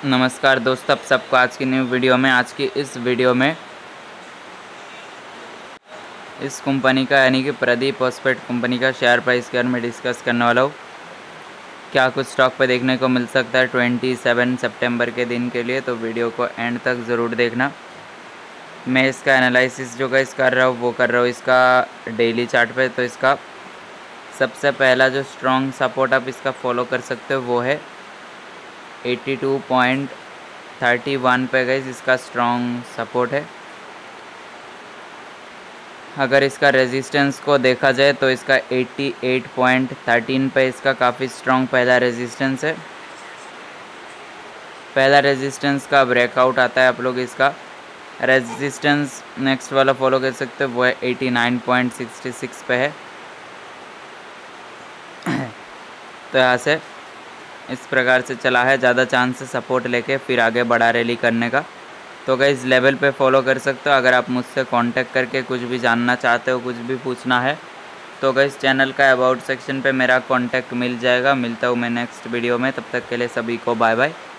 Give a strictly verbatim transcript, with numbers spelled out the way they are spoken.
नमस्कार दोस्तों, आप सबको आज की न्यू वीडियो में आज की इस वीडियो में इस कंपनी का यानी कि प्रदीप फॉस्फेट कंपनी का शेयर प्राइस के बारे में डिस्कस करने वाला हूँ। क्या कुछ स्टॉक पे देखने को मिल सकता है सत्ताईस सितंबर के दिन के लिए, तो वीडियो को एंड तक ज़रूर देखना। मैं इसका एनालिसिस जो गाइस कर रहा हूँ वो कर रहा हूँ इसका डेली चार्ट पे। तो इसका सबसे पहला जो स्ट्रॉन्ग सपोर्ट आप इसका फॉलो कर सकते हो वो है बयासी पॉइंट थर्टी वन पे गाइस इसका स्ट्रॉन्ग सपोर्ट है। अगर इसका रेजिस्टेंस को देखा जाए तो इसका अट्ठासी पॉइंट एक तीन पे इसका काफ़ी स्ट्रॉन्ग पहला रेजिस्टेंस है। पहला रेजिस्टेंस का ब्रेकआउट आता है, आप लोग इसका रेजिस्टेंस नेक्स्ट वाला फॉलो कर सकते हो, वो है नवासी पॉइंट सिक्स सिक्स पे है। तो यहाँ से इस प्रकार से चला है, ज़्यादा चांस है सपोर्ट लेके फिर आगे बड़ा रैली करने का। तो गाइस इस लेवल पे फॉलो कर सकते हो। अगर आप मुझसे कांटेक्ट करके कुछ भी जानना चाहते हो, कुछ भी पूछना है, तो गाइस चैनल का अबाउट सेक्शन पे मेरा कांटेक्ट मिल जाएगा। मिलता हूँ मैं नेक्स्ट वीडियो में, तब तक के लिए सभी को बाय बाय।